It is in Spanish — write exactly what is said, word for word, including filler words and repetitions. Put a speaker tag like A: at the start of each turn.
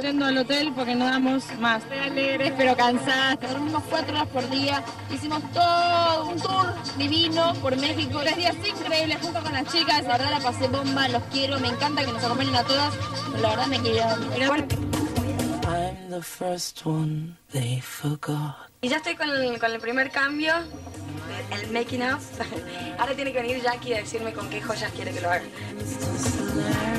A: yendo al hotel porque no damos más. Estoy alegres pero cansadas. Dormimos cuatro horas por día. Hicimos todo un tour divino por México. Tres días increíbles junto con las chicas. La verdad la pasé bomba, los quiero. Me encanta que nos acompañen a todas. Pero la verdad me quiero.
B: I'm the first one they forgot.
C: Y ya estoy con el, con el primer cambio, el making of. Ahora tiene que venir Jackie a decirme con qué joyas quiere que lo haga.